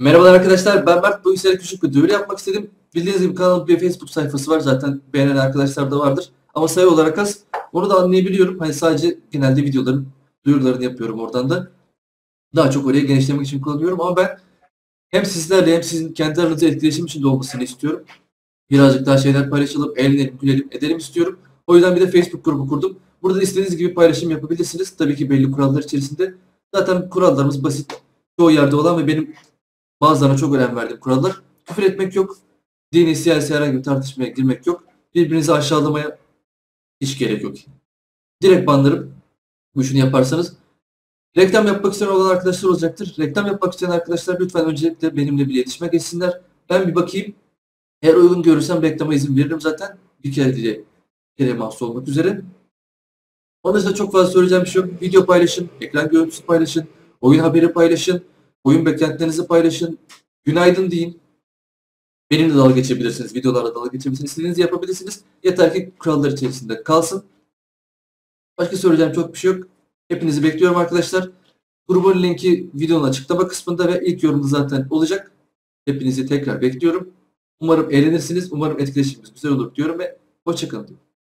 Merhabalar arkadaşlar, ben Mert. Bugün size küçük bir duyuru yapmak istedim. Bildiğiniz gibi kanalın bir Facebook sayfası var, zaten beğenen arkadaşlar da vardır. Ama sayı olarak az. Onu da anlayabiliyorum. Hani sadece genelde videoların duyurularını yapıyorum oradan da. Daha çok oraya genişlemek için kullanıyorum ama ben hem sizlerle hem sizin kendi aranızda etkileşim içinde olmasını istiyorum. Birazcık daha şeyler paylaşalım, eğlenelim, gülelim, edelim istiyorum. O yüzden bir de Facebook grubu kurdum. Burada da istediğiniz gibi paylaşım yapabilirsiniz. Tabii ki belli kurallar içerisinde. Zaten kurallarımız basit. Çoğu yerde olan ve benim bazılarına çok önem verdiğim kurallar. Küfür etmek yok. Dini, siyasi herhangi bir tartışmaya girmek yok. Birbirinizi aşağılamaya hiç gerek yok. Direkt banlarım. Bu işini yaparsanız. Reklam yapmak isteyen olan arkadaşlar olacaktır. Reklam yapmak isteyen arkadaşlar lütfen öncelikle benimle bir iletişime geçsinler. Ben bir bakayım. Eğer uygun görürsem reklama izin veririm zaten. Bir kere diye bir kere mahsus olmak üzere. Onun dışında çok fazla söyleyeceğim bir şey yok. Video paylaşın, ekran görüntüsü paylaşın, oyun haberi paylaşın, oyun beklentilerinizi paylaşın. Günaydın deyin. Benimle dalga geçebilirsiniz, videolarla dalga geçebilirsiniz, istediğinizi yapabilirsiniz. Yeter ki kurallar içerisinde kalsın. Başka söyleyeceğim çok bir şey yok. Hepinizi bekliyorum arkadaşlar. Grubun linki videonun açıklama kısmında ve ilk yorumda zaten olacak. Hepinizi tekrar bekliyorum. Umarım eğlenirsiniz, umarım etkileşimimiz güzel olur diyorum ve hoşça kalın.